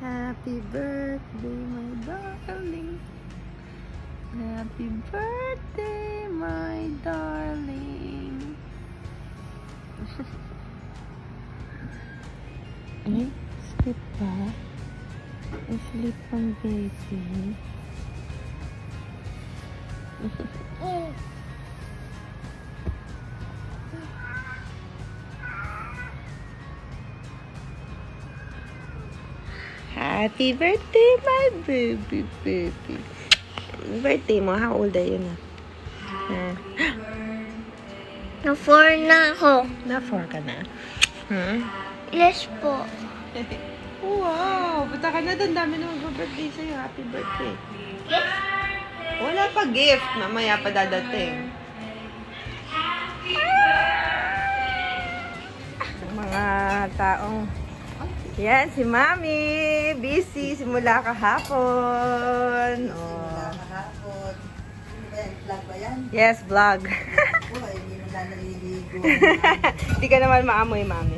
Happy birthday, my darling. Happy birthday, my darling. Ay, sleep pa. Sleep ang baby. Happy birthday, my baby. Birthday mo, how old are you na? Na-4 na ako. Na-4 ka na? Yes po. Wow! Punta ka na doon. Dami na mag-birthday sa'yo. Happy birthday. Yes. Wala pa gift. Mamaya pa dadating. Mga taong... Yan, si Mami. Busy. Simula kahapon. Oh. Kahapon. Vlog ba yan? Yes, vlog. Oo, hindi mo na naliligo. Hindi ka naman maamoy, Mami.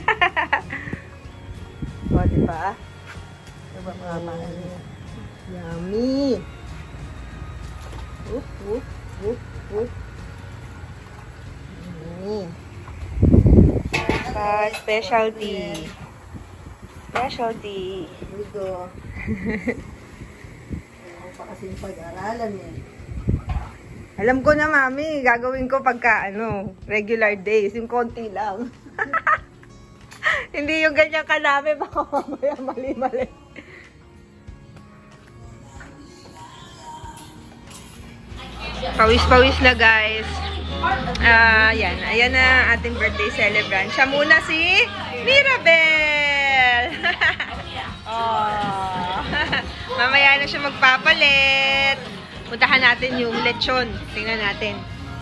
O, diba? Diba mga mami? Yummy! Whoop, whoop, whoop, whoop. Yummy. Specialty. Specialty. Ludo. Ayaw pa kasing pag-aralan eh. Alam ko na, Mami. Gagawin ko pagka, regular days. Yung konti lang. Hindi yung ganyan kanami. Baka mamaya mali-mali. Pawis-pawis na, guys. Yan. Ayan na ating birthday celebrant. Siya muna si Mirabel. Oh. Mamaya na siya magpapalit. Puntahan natin yung lechon. Tingnan natin.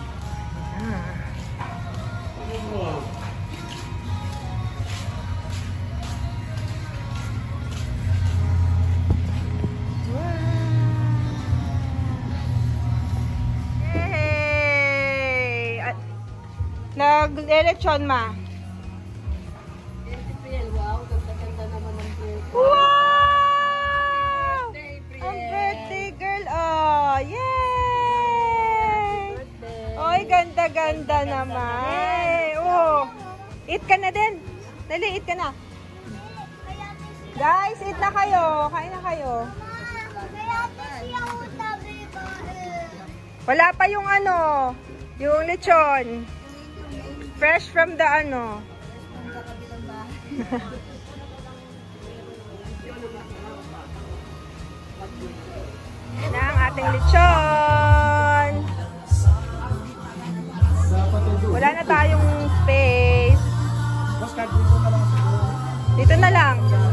Yay! Nag-lechon, ma. Wow, ganda-ganda naman ng birthday. Wow! Ang birthday girl, oh! Yay! Oy, ganda-ganda naman. Oh! Eat ka na din. Dali, eat ka na. Guys, eat na kayo. Kain na kayo. Wala pa yung yung lechon. Fresh from the Yan na ang ating lechon. Wala na tayong space. Dito na lang.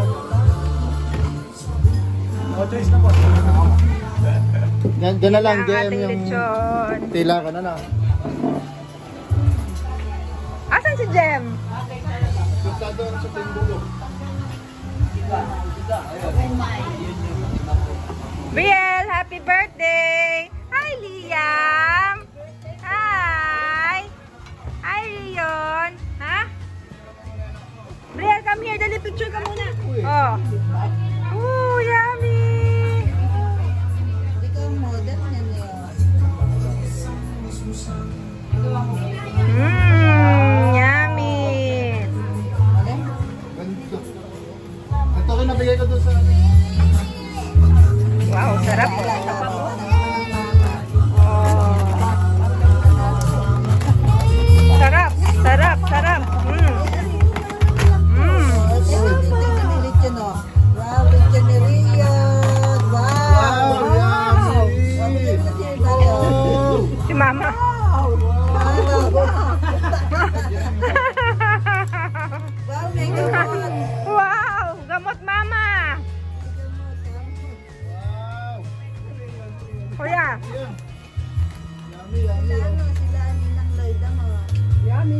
Diyan na lang, Yan ang DM ating yung lechon. tila ko na lang. Asan si Jem? Punta doon sa Timbulog. Brielle, happy birthday! Hi, Liam! Hi! Hi, Rion! Ha? Brielle, come here. Dali, picture ka muna. Oh. Ooh, yummy! Hindi ka modern yan yun. Yummy! Ganito. Ito ko nabigay ko doon sa... Wow, sarap. Sarap, sarap, sarap. Wow, lechon ni Rion. Wow! Si Mama. Wow, may gamot. Wow, gamot Mama. Kuya. Sila Ninang Loida mo. Yummy.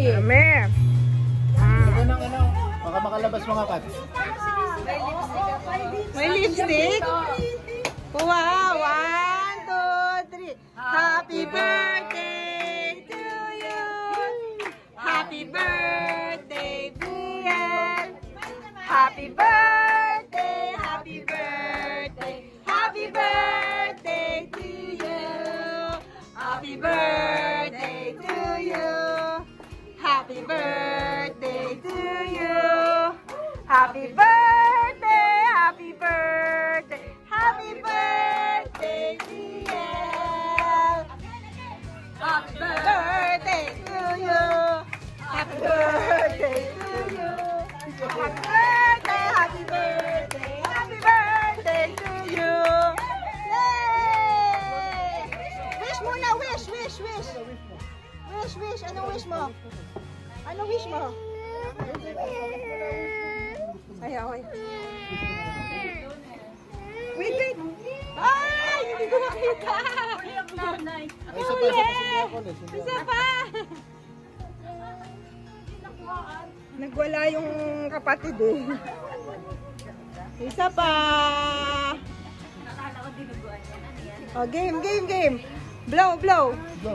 Baka makalabas mga kat. May lipstick? Wow, 1, 2, 3. Happy birthday to you. Happy birthday, Brielle. Happy birthday birthday to you. Happy birthday, happy birthday, happy birthday, dear. Happy birthday to you. Happy birthday to you. Happy birthday, happy birthday, happy birthday to you. Yay! Wish muna, wish, wish, wish. Wish, wish. Anong wish mo? Anong wish mo? Ay, okay. Wait, wait. Ay, hindi ko makita. Ay, isa pa, isa pa. Isa pa. Nagwala yung kapatid eh. Isa pa. Oh, game, game, game. Blow, blow. Go.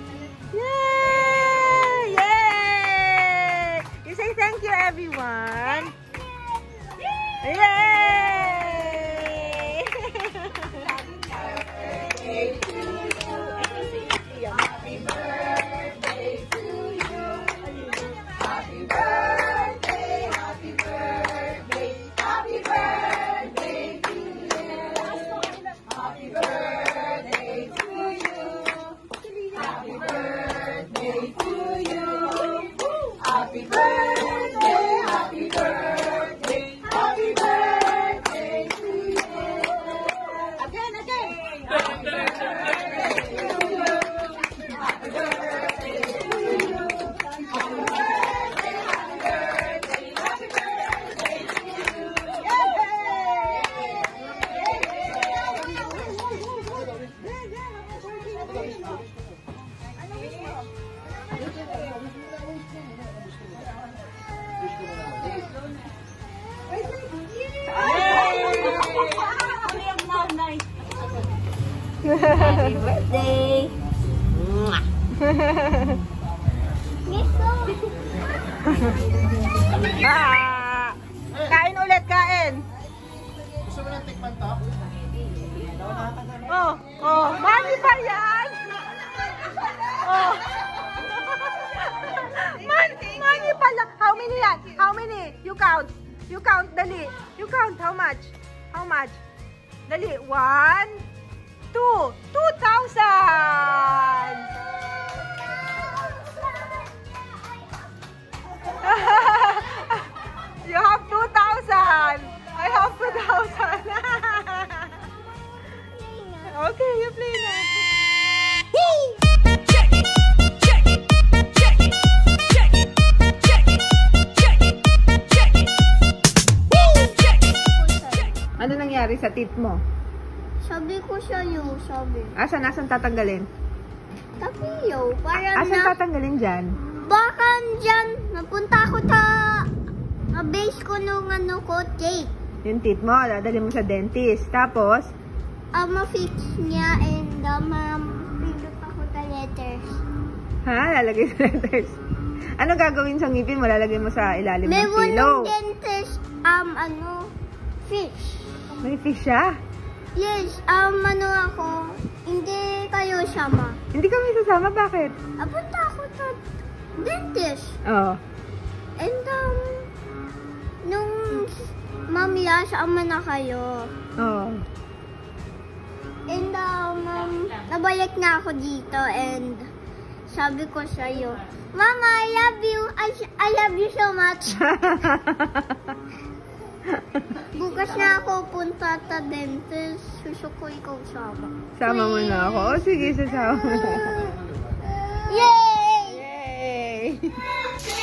Yay! Yay! You say thank you, everyone. Yay! Happy birthday to you. Happy birthday, happy birthday, happy birthday to you. Happy birthday to you. Happy birthday to you. Happy birthday, happy birthday, happy birthday to you. Again, again. Happy birthday to you. Happy birthday to you. Happy birthday, happy birthday, happy birthday to you. Happy birthday! Ah! Kain ulit, kain! Gusto mo ng tikman to? Oh, oh, money pa yan! Oh! Money pala! How many yan? How many? You count. You count, dali. You count, how much? How much? Dali, 1, 2, 2,000! You have 2,000! I have 2,000! Okay, you play na. Ano nangyari sa teeth mo? Sabi ko sa'yo, sabi. Asan tatanggalin? Tapiyo, para Asan na... tatanggalin dyan? Baka dyan, napunta ako sa... base ko nung ano ko, tape. Yung teeth mo, dadalhin mo sa dentist. Tapos? Ma-fix niya and ma-pindot ako sa letters. Ha? Lalagay sa letters. Ano gagawin sa ngipin mo? Lalagay mo sa ilalim ng Meron pillow. ng dentist, fish. May fish siya? Yes, ano ako, hindi kayo sama. Hindi kami sasama. Bakit? Punta ako sa dentist. Oo. And, nung mamaya, sama na kayo. Oo. And, nabalik na ako dito and sabi ko sa'yo, Mama, I love you. I love you so much. Bukas na ako punta sa dentist. Gusto ko ikaw sama. Sama mo na ako. O sige, sasama. Yay! Yay!